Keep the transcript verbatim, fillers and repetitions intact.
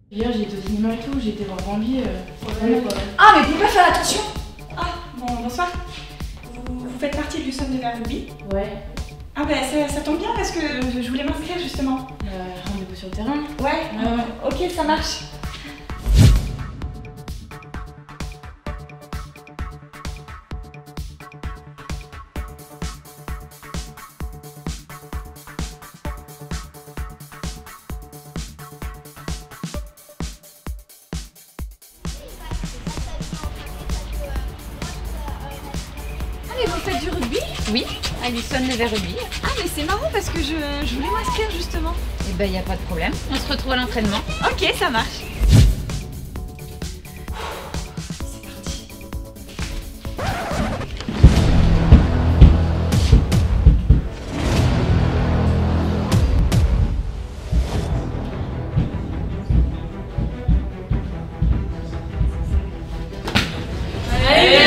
Hier j'ai été au cinéma et tout, j'ai été voir Bambi. Euh, ouais, quoi. Ah mais vous pouvez pas faire attention. Ah bon bonsoir. Vous, vous faites partie du Son Never Rugby? Ouais. Ah bah ça, ça tombe bien parce que je, je voulais m'inscrire justement. Euh, rendez-vous sur le terrain. Ouais, ouais, ouais. Ok ça marche. Ah mais vous faites du rugby? Oui, Alison Never Rugby. Ah mais c'est marrant parce que je, je voulais m'inscrire justement. Eh ben y a pas de problème, on se retrouve à l'entraînement. Ok, ça marche. Allez